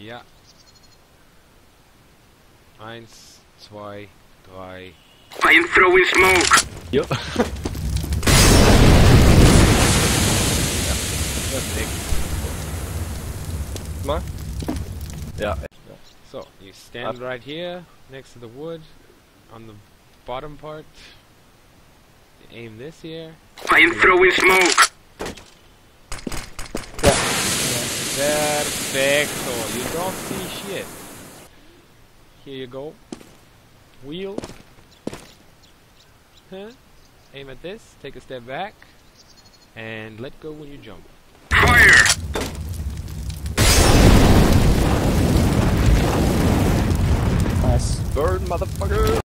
Ja. 1, 2, 3. I am throwing smoke. Jo. Perfect. Mal. Ja. So, you stand right here, next to the wood, on the bottom part. You aim this here. I am throwing smoke. Perfecto. You don't see shit. Here you go. Wheel. Huh? Aim at this, take a step back, and let go when you jump. Fire! Nice. Burn, motherfucker!